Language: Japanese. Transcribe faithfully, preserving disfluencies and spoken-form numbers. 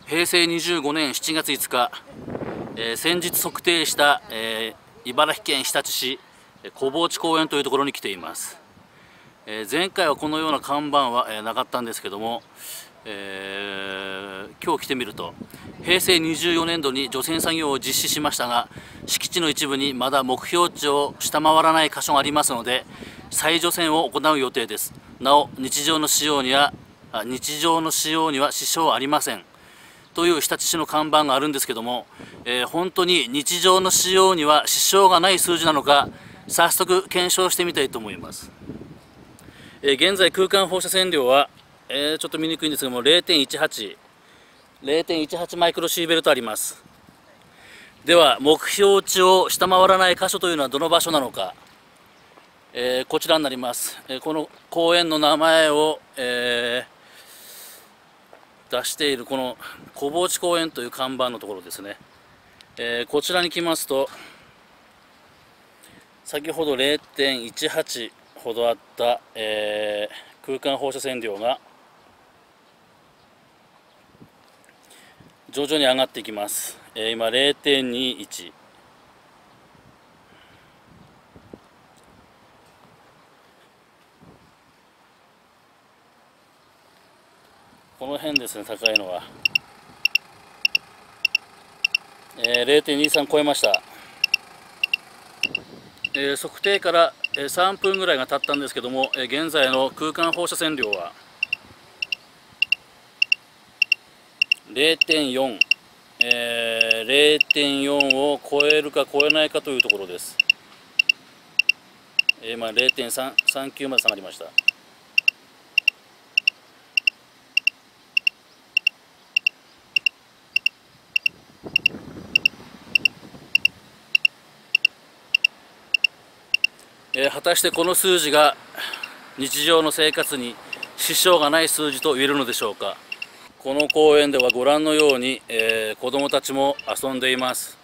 へいせいにじゅうごねんしちがついつか、えー、先日測定した、えー、茨城県日立市小河内公園というところに来ています。えー、前回はこのような看板は、えー、なかったんですけども、えー、今日来てみるとへいせいにじゅうよねんどに除染作業を実施しましたが、敷地の一部にまだ目標値を下回らない箇所がありますので、再除染を行う予定です。なお日常の使用には日常の使用には支障ありませんという日立市の看板があるんですけども、えー、本当に日常の使用には支障がない数字なのか、早速検証してみたいと思います。えー、現在空間放射線量は、えー、ちょっと見にくいんですけども れいてんいちはち れいてんいちはち マイクロシーベルトあります。では目標値を下回らない箇所というのはどの場所なのか、えー、こちらになります。えー、この公園の名前を、えー出しているこの小河内公園という看板のところですね。えー、こちらに来ますと、先ほど れいてんいちはち ほどあった、えー、空間放射線量が徐々に上がっていきます。えー、今 れいてんにいち、この辺ですね、高いのは、えー、れいてんにさん 超えました。えー、測定からさんぷんぐらいが経ったんですけども、えー、現在の空間放射線量は れいてんよん、えー、れいてんよん を超えるか超えないかというところです。えー、まあ れいてんさんさんきゅう まで下がりました。えー、果たしてこの数字が日常の生活に支障がない数字と言えるのでしょうか。この公園ではご覧のように、えー、子どもたちも遊んでいます。